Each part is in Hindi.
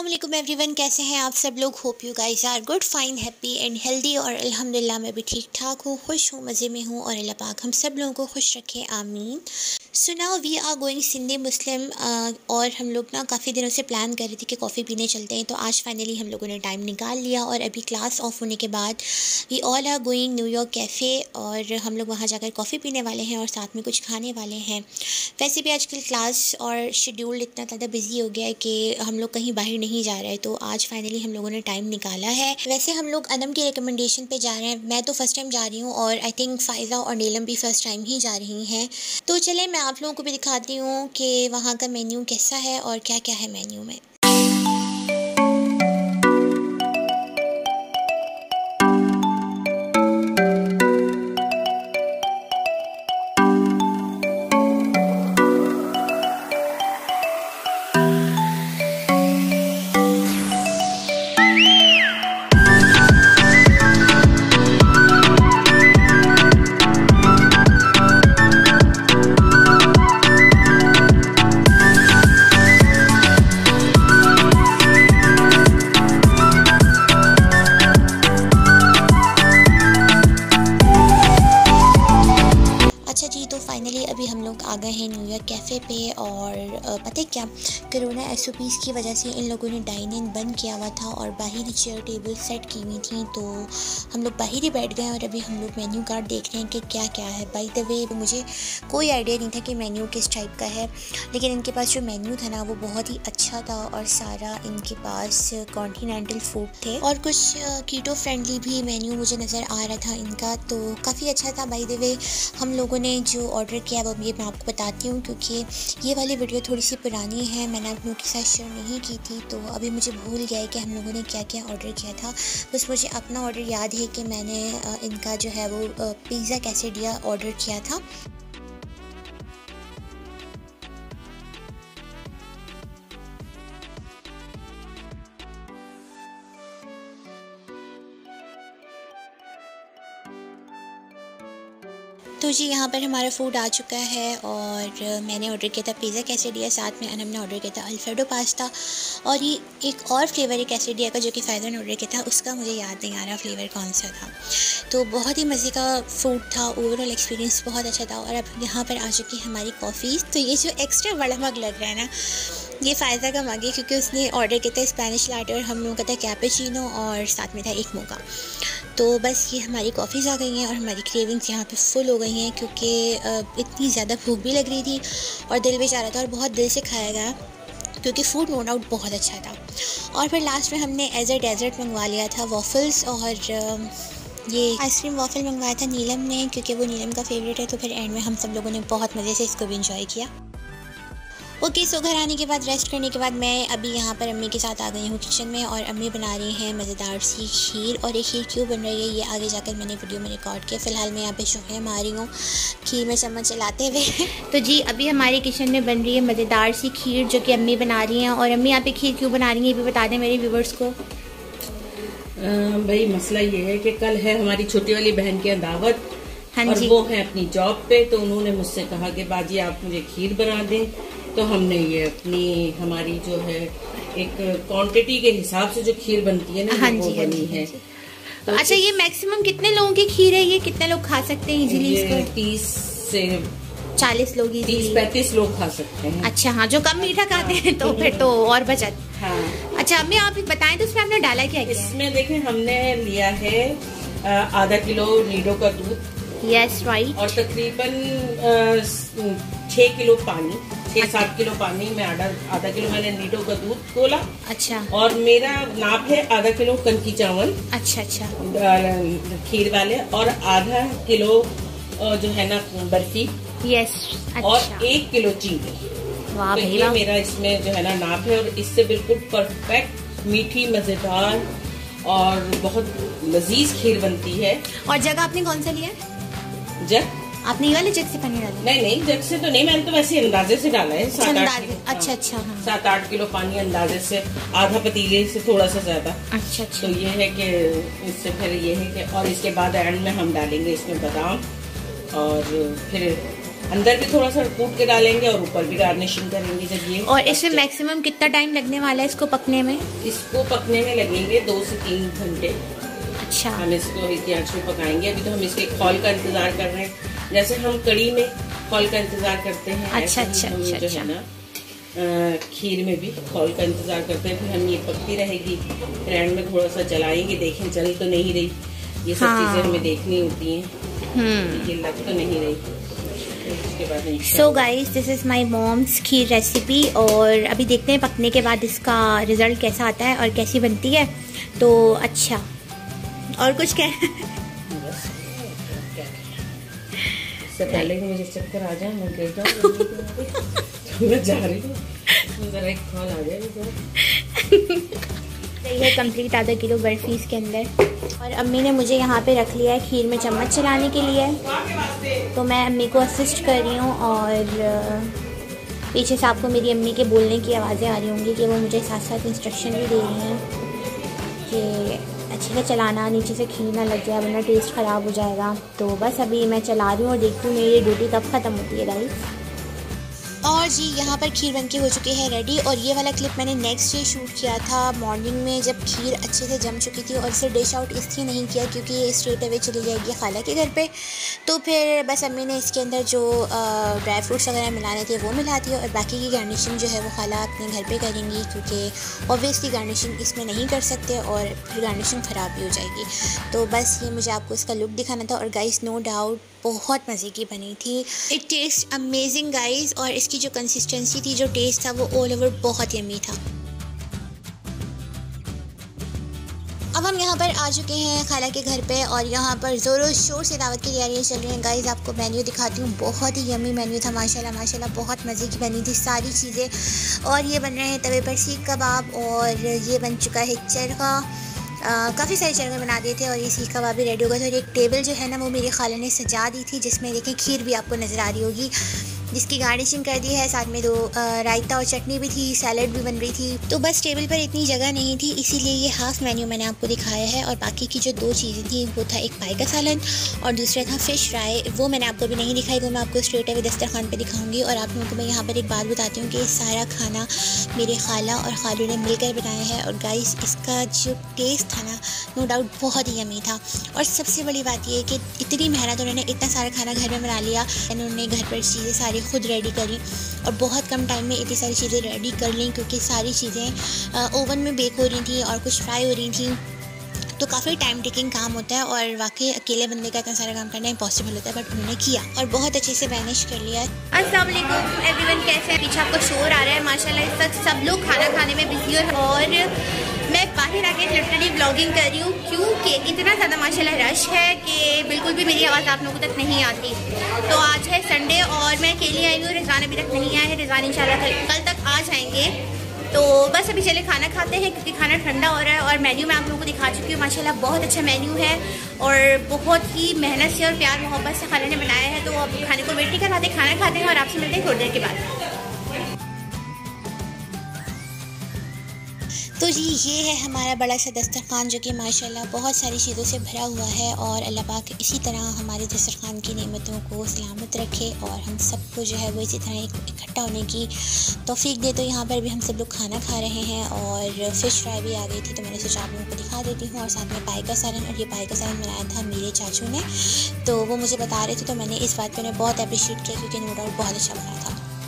अस्सलामुअलैकुम एवरीवन, कैसे हैं आप सब लोग। Hope you guys are good, fine, happy and healthy. और अल्हम्दुलिल्लाह मैं भी ठीक ठाक हूँ, खुश हूँ, मज़े में हूँ और अल्लाह पाक हम सब लोगों को खुश रखे, आमीन। So now we are going Sindhi Muslim. और हम लोग ना काफ़ी दिनों से प्लान कर रहे थे कि कॉफ़ी पीने चलते हैं, तो आज फाइनली हम लोगों ने टाइम निकाल लिया। और अभी क्लास ऑफ होने के बाद we all are going New York cafe, और हम लोग वहाँ जाकर कॉफ़ी पीने वाले हैं और साथ में कुछ खाने वाले हैं। वैसे भी आजकल क्लास और शेड्यूल इतना ज़्यादा बिजी हो गया है कि हम लोग कहीं बाहर नहीं जा रहे, तो आज फाइनली हम लोगों ने टाइम निकाला है। वैसे हम लोग अनम की रिकमेंडेशन पे जा रहे हैं। मैं तो फर्स्ट टाइम जा रही हूँ और आई थिंक फ़ायज़ा और नीलम भी फ़र्स्ट टाइम ही जा रही हैं। तो चले मैं आप लोगों को भी दिखाती हूँ कि वहाँ का मेन्यू कैसा है और क्या क्या है मेन्यू में। फाइनली अभी हम लोग आ गए हैं न्यूयॉर्क कैफ़े पे। और पता है क्या, कोरोना SOPs की वजह से इन लोगों ने डाइन इन बंद किया हुआ था और बाहर ही चेयर टेबल सेट की हुई थी, तो हम लोग बाहर ही बैठ गए। और अभी हम लोग मेन्यू कार्ड देख रहे हैं कि क्या क्या है। बाय द वे मुझे कोई आइडिया नहीं था कि मेन्यू किस टाइप का है, लेकिन इनके पास जो मेन्यू था ना वो बहुत ही अच्छा था और सारा इनके पास कॉन्टिनेंटल फूड थे और कुछ कीटो फ्रेंडली भी मेन्यू मुझे नज़र आ रहा था इनका, तो काफ़ी अच्छा था। बाय द वे हम लोगों ने जो ऑर्डर किया वो ये मैं आपको बताती हूँ, क्योंकि ये वाली वीडियो थोड़ी सी पुरानी है, मैंने आप लोगों के साथ शेयर नहीं की थी, तो अभी मुझे भूल गया है कि हम लोगों ने क्या क्या ऑर्डर किया था। बस मुझे अपना ऑर्डर याद है कि मैंने इनका जो है वो पिज़्ज़ा कैसेडिया ऑर्डर किया था। तो जी यहाँ पर हमारा फ़ूड आ चुका है और मैंने ऑर्डर किया था पिज़्ज़ा कैसेडिया, साथ में अनम ने ऑर्डर किया था अल्फ्रेडो पास्ता। और ये एक और फ्लेवर है कैसेडिया का जो कि फ़ायदा ने ऑर्डर किया था, उसका मुझे याद नहीं आ रहा फ्लेवर कौन सा था। तो बहुत ही मज़े का फूड था, ओवरऑल एक्सपीरियंस बहुत अच्छा था। और अब यहाँ पर आ चुकी है हमारी कॉफ़ी। तो ये जो एक्स्ट्रा बड़ा मग लग रहा है ना, ये फ़ायदा का मग है, क्योंकि उसने ऑर्डर किया था स्पेनिश लाटे और हम लोगों का था कैपेचिनो और साथ में था एक मोका। तो बस ये हमारी कॉफ़ीज़ आ गई हैं और हमारी क्रेविंग्स यहाँ पे फुल हो गई हैं, क्योंकि इतनी ज़्यादा भूख भी लग रही थी और दिल भी चाह रहा था और बहुत दिल से खाया गया, क्योंकि फ़ूड नो डाउट बहुत अच्छा था। और फिर लास्ट में हमने एज अ डेज़र्ट मंगवा लिया था वॉफ़ल्स, और ये आइसक्रीम वॉफ़ल मंगवाया था नीलम ने, क्योंकि वो नीलम का फेवरेट है। तो फिर एंड में हम सब लोगों ने बहुत मज़े से इसको भी इंजॉय किया। ओके, सो घर आने के बाद रेस्ट करने के बाद मैं अभी यहाँ पर अम्मी के साथ आ गई हूँ किचन में, और अम्मी बना रही हैं मज़ेदार सी खीर। और ये खीर क्यों बन रही है ये आगे जाकर मैंने वीडियो में रिकॉर्ड किया। फ़िलहाल मैं यहाँ पे शोहे मारी हूँ खीर में चम्मच चलाते हुए। तो जी अभी हमारे किचन में बन रही है मज़ेदार सी खीर जो कि अम्मी बना रही हैं। और अम्मी यहाँ पे खीर क्यों बना रही हैं ये भी बता दें मेरे व्यूवर्स को। भाई मसला ये है कि कल है हमारी छोटी वाली बहन की दावत। हाँ और जी, वो है अपनी जॉब पे, तो उन्होंने मुझसे कहा कि बाजी आप मुझे खीर बना दें। तो हमने ये अपनी हमारी जो है एक क्वांटिटी के हिसाब से जो खीर बनती है ना, हाँ वो जी, बनी है। तो अच्छा, ये मैक्सिमम कितने लोगों की खीर है, ये कितने लोग खा सकते हैं इजीली इसको? 30 से 40 लोग, 30-35 लोग खा सकते हैं। अच्छा हाँ, जो कम मीठा खाते हैं तो फिर तो और बचत। हाँ अच्छा अम्मी आप बताएं तो इसमें आपने डाला क्या? इसमें देखें हमने लिया है आधा किलो नीडो का दूध। Yes right. और तकरीबन 6 किलो पानी, 6-7 किलो पानी में आधा किलो मैंने नीडो का दूध खोला। अच्छा। और मेरा नाप है आधा किलो कंकी चावल। अच्छा अच्छा। खीर वाले, और आधा किलो जो है ना बर्फी। यस। अच्छा। और 1 किलो चीनी। वाह तो भाई ये मेरा इसमें जो है ना नाप है, और इससे बिल्कुल परफेक्ट मीठी मजेदार और बहुत लजीज खीर बनती है। और जगह आपने कौन सा लिया? जग आपने ये वाले जग से पानी डाला? नहीं, जग से तो नहीं, मैंने तो वैसे अंदाजे से डाला है। 7-8 किलो पानी अंदाजे से, आधा पतीले से थोड़ा सा ज्यादा। अच्छा। तो ये है कि इससे फिर ये है कि, और इसके बाद एंड में हम डालेंगे इसमें बादाम और फिर अंदर भी थोड़ा सा कूट के डालेंगे और ऊपर भी गार्निशिंग करेंगे जब ये। और इसमें मैक्सिमम कितना टाइम लगने वाला है इसको पकने में? इसको पकने में लगेंगे 2 से 3 घंटे। अच्छा। हम इसको इसी आंच में पकाएंगे। अभी तो हम इसके खौल का इंतजार कर रहे हैं, जैसे हम कड़ी में खौल का इंतजार करते हैं। अच्छा अच्छा अच्छा जो है ना खीर में भी खौल का इंतजार करते हैं। फिर हम ये पकती रहेगी, फिर एंड में थोड़ा सा चलाएंगे, देखें चल तो नहीं रही। ये सब चीजें हमें देखनी होती हैं, ये लग तो नहीं रही। So guys, this is my mom's kheer recipe. और अभी देखते हैं पकने के बाद इसका रिजल्ट कैसा आता है और कैसी बनती है। तो अच्छा, और कुछ क्या? इससे पहले कि मुझे चक्कर आ जाए, मैं गिर जाऊँ तो मैं जा रही हूँ, जरा एक कॉल आ जाए। ये कंप्लीट आधा किलो बर्फी इसके अंदर। और अम्मी ने मुझे यहाँ पे रख लिया है खीर में चम्मच चलाने के लिए, तो मैं अम्मी को असिस्ट कर रही हूँ। और पीछे से आपको मेरी अम्मी के बोलने की आवाज़ें आ रही होंगी कि वो मुझे साथ साथ इंस्ट्रक्शन भी दे रही हैं कि अच्छे से चलाना, नीचे से खीर ना लग जाए वरना टेस्ट ख़राब हो जाएगा। तो बस अभी मैं चला रही हूँ और देखती हूँ मेरी ड्यूटी कब ख़त्म होती है गाइस। और जी यहाँ पर खीर बनके हो चुकी है रेडी। और ये वाला क्लिप मैंने नेक्स्ट डे शूट किया था मॉर्निंग में, जब खीर अच्छे से जम चुकी थी। और इसे डिश आउट इसलिए नहीं किया क्योंकि ये स्ट्रेट अवे चली जाएगी खाला के घर पे। तो फिर बस अम्मी ने इसके अंदर जो ड्राई फ्रूट्स वगैरह मिलाने थे वो मिला दिए, और बाकी की गार्निशिंग जो है वो खाला अपने घर पे करेंगी, क्योंकि ऑब्वियसली गार्निशिंग इसमें नहीं कर सकते और फिर गार्निशिंग ख़राब भी हो जाएगी। तो बस ये मुझे आपको इसका लुक दिखाना था। और गाइस नो डाउट बहुत मज़े की बनी थी। It taste amazing guys. और इसकी जो कंसिस्टेंसी थी, जो टेस्ट था, वो ऑल ओवर बहुत यम्मी था। अब हम यहाँ पर आ चुके हैं खाला के घर पे, और यहाँ पर ज़ोरों शोर से दावत की तैयारियाँ चल रही हैं। गाइस आपको मेन्यू दिखाती हूँ, बहुत ही यम्मी मेन्यू था माशाल्लाह माशाल्लाह, बहुत मज़े की बनी थी सारी चीज़ें। और ये बन रहे हैं तवे पर सीख कबाब, और ये बन चुका है चरखा। काफ़ी सारे चरखे बना दिए थे और ये सीख कबाब भी रेडी हो गए थे। और एक टेबल जो है ना वो मेरी खाला ने सजा दी थी, जिसमें देखें खीर भी आपको नज़र आ रही होगी, जिसकी गार्निशिंग कर दी है। साथ में 2 रायता और चटनी भी थी, सैलड भी बन रही थी। तो बस टेबल पर इतनी जगह नहीं थी, इसीलिए ये हाफ़ मेन्यू मैंने आपको दिखाया है। और बाकी की जो 2 चीज़ें थी वो था एक पाई का सालन और दूसरा था फ़िश फ्राई। वो मैंने आपको भी नहीं दिखाई, वो मैं आपको स्ट्रेट अवे दस्तरखान पे दिखाऊंगी। और आप लोगों को मैं यहाँ पर एक बात बताती हूँ कि सारा खाना मेरे खाला और खालू ने मिलकर बनाया है। और गाइस इसका जो टेस्ट था ना, नो डाउट बहुत ही यम्मी था। और सबसे बड़ी बात ये है कि इतनी मेहनत, उन्होंने इतना सारा खाना घर में बना लिया, उन्होंने घर पर चीज़ें सारी खुद रेडी करी और बहुत कम टाइम में इतनी सारी चीज़ें रेडी कर लीं, क्योंकि सारी चीज़ें ओवन में बेक हो रही थी और कुछ फ्राई हो रही थी। तो काफ़ी टाइम टेकिंग काम होता है और वाकई अकेले बंदे का इतना सारा काम करना इम्पॉसिबल होता है, बट उन्होंने किया और बहुत अच्छे से मैनेज कर लिया। अस्सलाम वालेकुम एवरीवन, कैसे हैं? पीछे आपको शोर आ रहा है माशाल्लाह, इस वक्त सब लोग खाना खाने में बिजी है और मैं बाहर आके लिटरली व्लॉगिंग कर रही हूँ, क्योंकि इतना ज़्यादा माशाल्लाह रश है कि बिल्कुल भी मेरी आवाज़ आप लोगों तक नहीं आती। तो आज है संडे और मैं अकेली आई हूँ, रिजवान अभी तक नहीं आए हैं। रिजवान इंशाल्लाह कल तक आ जाएंगे। तो बस अभी चले खाना खाते हैं, क्योंकि खाना ठंडा हो रहा है। और मेन्यू मैं आप लोगों को दिखा चुकी हूँ, माशाल्लाह बहुत अच्छा मेन्यू है और बहुत ही मेहनत से और प्यार मोहब्बत से खाने ने बनाया है। तो अब खाने को वेट नहीं करवाते, खाना खाते हैं और आपसे मिलते हैं थोड़ी देर के बाद। तो जी ये है हमारा बड़ा सा दस्तरखान, जो कि माशाल्लाह बहुत सारी चीज़ों से भरा हुआ है। और अल्लाह पाक इसी तरह हमारे दस्तरखान की नेमतों को सलामत रखे और हम सबको जो है वो इसी तरह इकट्ठा होने की तौफीक दे। तो यहाँ पर भी हम सब लोग खाना खा रहे हैं और फ़िश फ्राई भी आ गई थी, तो मैंने सोचा आप लोगों को दिखा देती हूँ। और साथ में पाई का सालन, और ये पाई का सालन बनाया था मेरे चाचू ने, तो वो मुझे बता रहे थे, तो मैंने इस बात पर बहुत अप्रिशिएट किया, क्योंकि नो डाउट बहुत अच्छा बना था।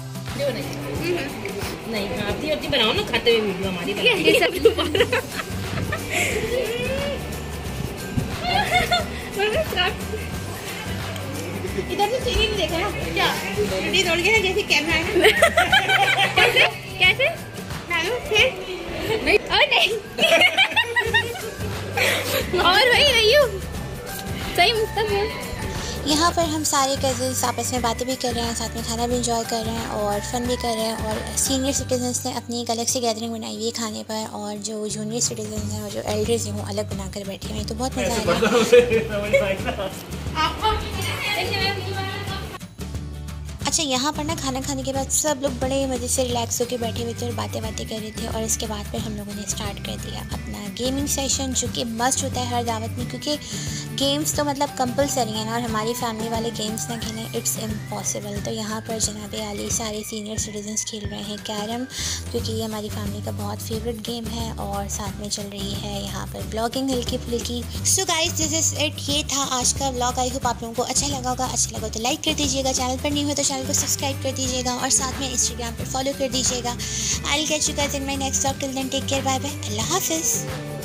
नहीं आती होती बनाओ ना, खाते हुए वीडियो हमारी इधर से चीनी नहीं देखा ना क्या? चीनी तोड़ के ना जैसे कैमरा है ना कैसे कैसे नहीं और नहीं और वही रही हूँ सही मुस्तफा। यहाँ पर हम सारे कज़िन्स आपस में बातें भी कर रहे हैं, साथ में खाना भी एंजॉय कर रहे हैं और फ़न भी कर रहे हैं। और सीनियर सिटीजन्स ने अपनी एक अलग से गैदरिंग बनाई हुई है खाने पर, और जो जूनियर सिटीजन्स हैं और जो एल्डर्स हैं वो अलग बनाकर बैठे हुए हैं। तो बहुत मज़ा आ रहा है। अच्छा, यहाँ पर ना खाना खाने के बाद सब लोग बड़े मज़े से रिलैक्स होकर बैठे हुए थे और बातें कर रहे थे। और इसके बाद फिर हम लोगों ने स्टार्ट कर दिया अपना गेमिंग सेशन, जो कि मस्ट होता है हर दावत में, क्योंकि गेम्स तो मतलब कंपलसरी है ना, और हमारी फैमिली वाले गेम्स ना खेलें इट्स इम्पॉसिबल। तो यहाँ पर जनाब आली सारे सीनियर सिटीजन्स खेल रहे हैं कैरम, क्योंकि ये हमारी फैमिली का बहुत फेवरेट गेम है। और साथ में चल रही है यहाँ पर ब्लॉगिंग हल्की फुल्की। So guys, this is it. ये था आज का व्लॉग। आई होप आप लोगों को अच्छा लगा होगा। अच्छा लगा तो लाइक कर दीजिएगा, चैनल पर नहीं हो तो चैनल को सब्सक्राइब कर दीजिएगा, और साथ में इंस्टाग्राम पर फॉलो कर दीजिएगा। I will catch you guys in my next vlog. Till then take care, bye bye, अल्लाह हाफिज़।